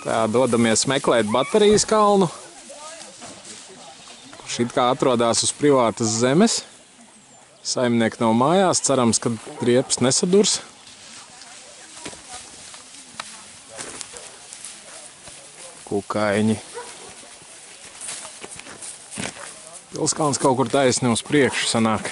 Tā dodamies meklēt baterijas kalnu, kurš it kā atrodas uz privātas zemes. Saimnieki nav mājās, cerams, ka riepas nesadurs. Kukaiņi. Pilskalns kaut kur taisni uz priekšu sanāk.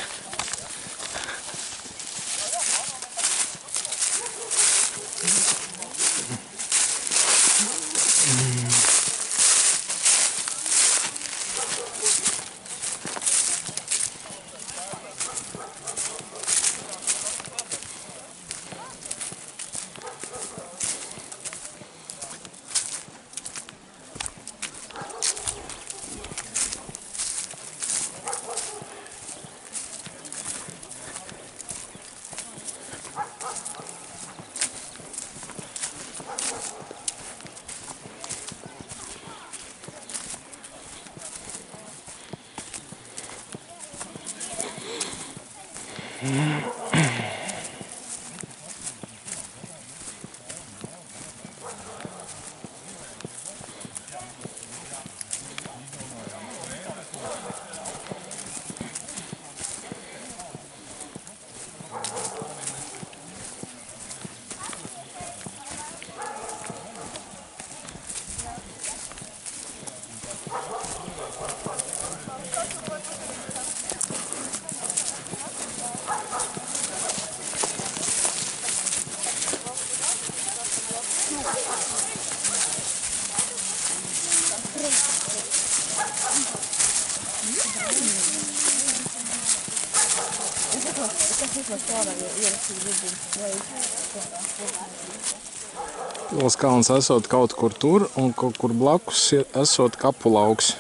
Pilskalns esot kaut kur tur un kaut kur blakus esot kapulauks.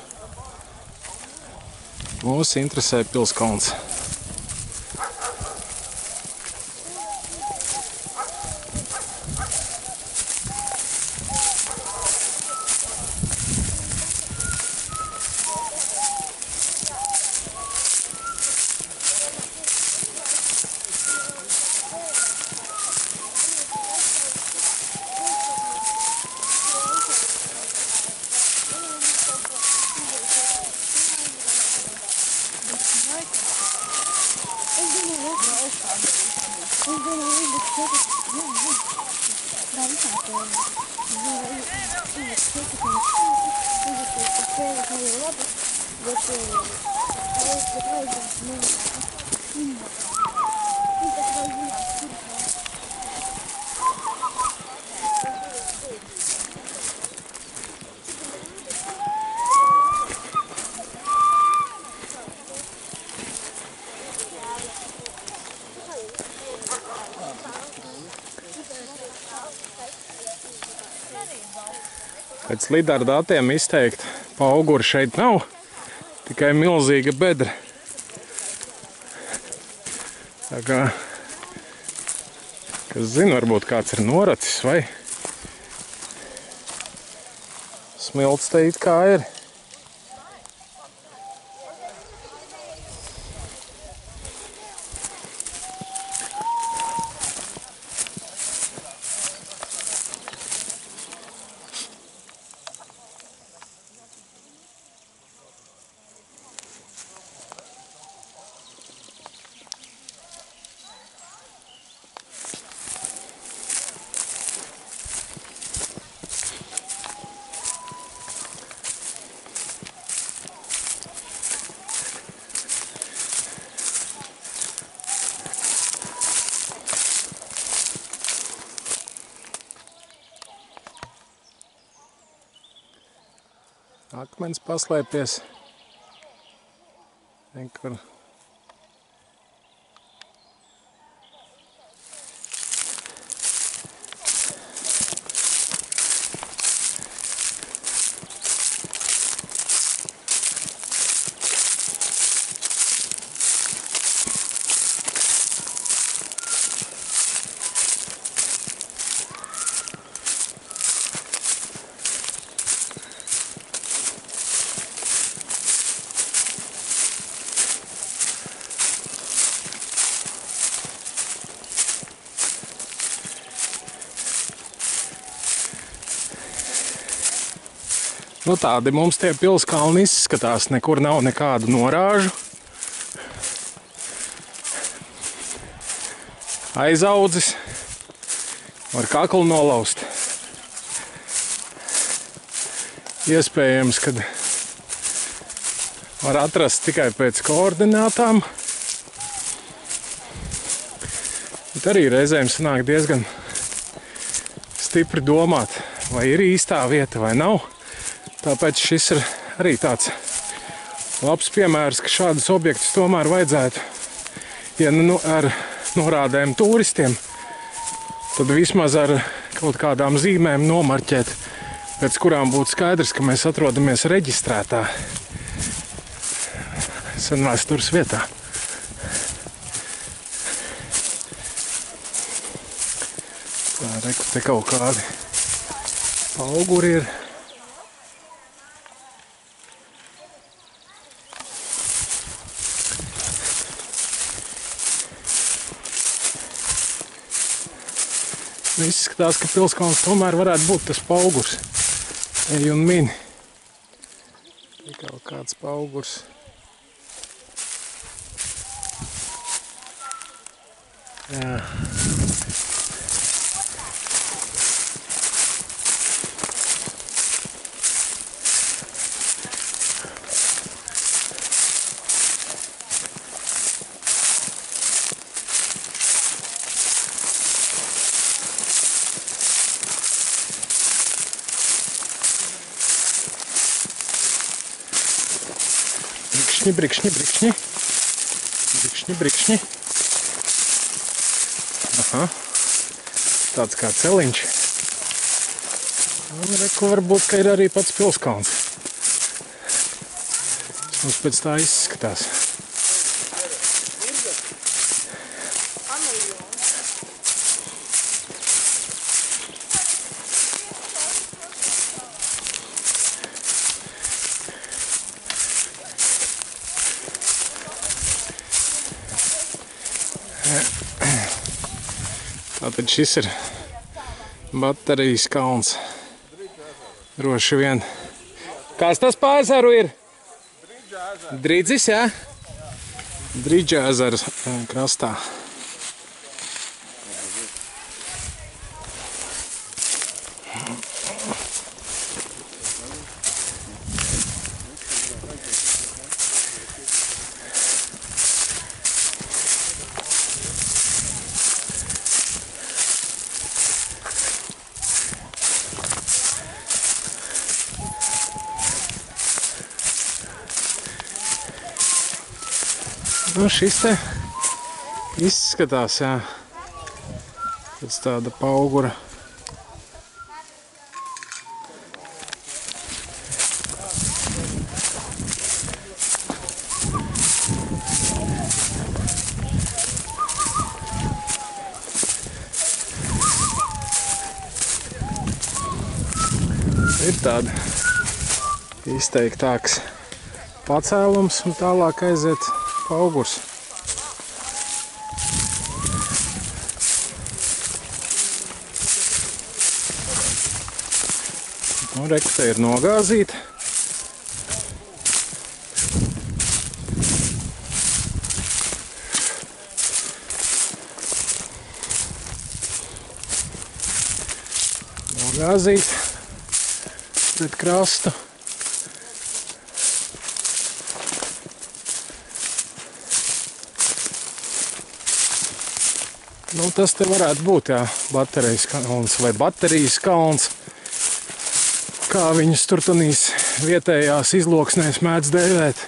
Mūs interesē Pilskalns. Pēc lidara datiem izteikt pa auguri šeit nav, tikai milzīga bedra. Tā kā, kas zina, varbūt kāds ir noracis vai smilts te it kā ir. Akmens paslēpies. Nekur. Nu tādi mums tie pilskalni izskatās, nekur nav nekādu norāžu. Aizaudzis, var kaklu nolaust. Iespējams, kad var atrast tikai pēc koordinātām. Bet arī reizēm sanāk diezgan stipri domāt, vai ir īstā vieta vai nav. Tāpēc šis ir arī tāds labs piemērs, ka šādus objektus tomēr vajadzētu, ja ar norādēm turistiem, tad vismaz ar kaut kādām zīmēm nomarķēt, pēc kurām būtu skaidrs, ka mēs atrodamies reģistrētā senvēstures vietā. Tā, reku, te kaut kādi auguri ir. Izskatās, ka pilskalns tomēr varētu būt tas paugurs. Ej un mini. Te kaut kāds paugurs. Jā. Brikšņi, brikšņi. Brikšņi, brikšņi. Aha. Tāds kā celiņš. Un reku varbūt, ka ir arī pats pilskalns. Tas mums pēc tā izskatās. Tātad šis ir Baterijas kalns. Droši vien. Kāds tas pa ezeru ir? Dridzis, jā? Driģa ezera krastā. Nu, šis te izskatās, jā, pēc tāda paugura. Ir tāda izteiktāks pacēlums un tālāk aiziet paugurs. Nu, reku te ir nogāzīta. Nogāzīta pret krastu. Nu, tas te varētu būt, jā, Baterijas kalns vai Baterijas kalns, kā viņus tur tanīs vietējās izloksnēs mēdz dēvēt.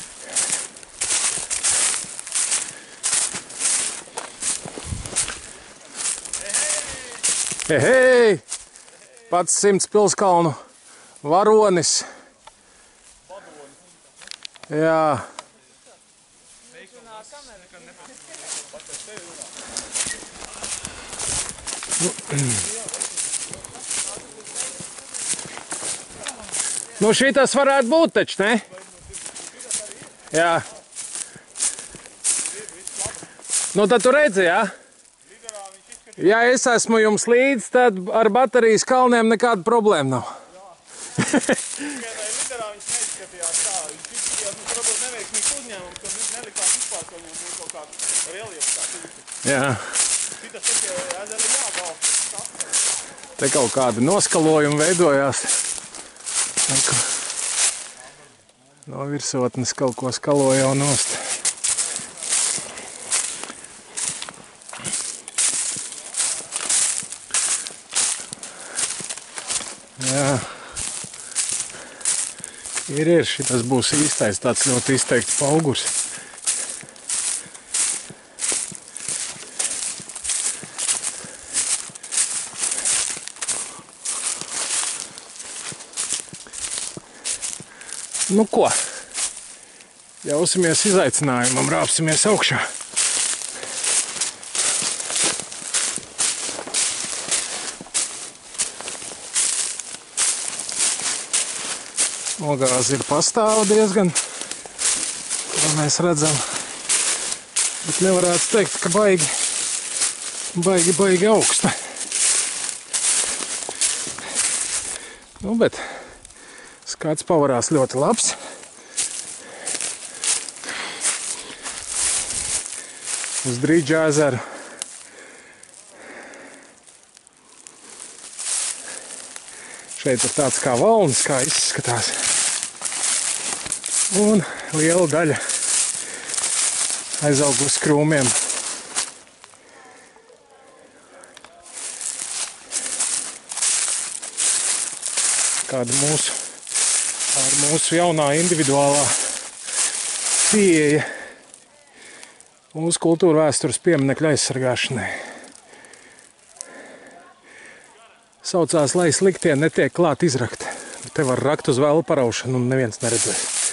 Hei! Pats 100 pilskalnu varonis. Jā. Nu, šitas varētu būt taču, ne? Jā. Nu, tad tu redzi, jā? Ja es esmu jums līdz, tad ar Baterijas kalniem nekāda problēma nav. Tikai liderā viņš neizskatījās tā. Viņš izskatījās, mums varbūt neveiksmīgs uzņēmums, ka nelikās vispār, ka viņam būs kaut kāds reliefs kā tūki. Jā. Šitas te pie ezera jābalsta. Te kaut kādi noskalojumi veidojās. No virsotnes kaut ko skalo jau nost. Jā. Ir, šitas būs īstais, tāds ļoti izteikts paugurs. Nu ko, ļausimies izaicinājumam, rāpsimies augšā. Nogāzi ir pastāv diezgan, kā mēs redzam, bet nevarētu teikt, ka baigi augsta. Nu, bet skats pavarās ļoti labs. Uz Drīģa ezeru. Šeit ir tāds kā valnis, kā izskatās. Un liela daļa aizaug uz krūmiem. Kāda mūsu jaunā individuālā pieeja mūsu kultūra vēstures pieminekļu aizsargāšanai. Saucās, lai sliktie netiek klāt izrakt. Te var rakt uz vēlu paraušanu un neviens neredzēs.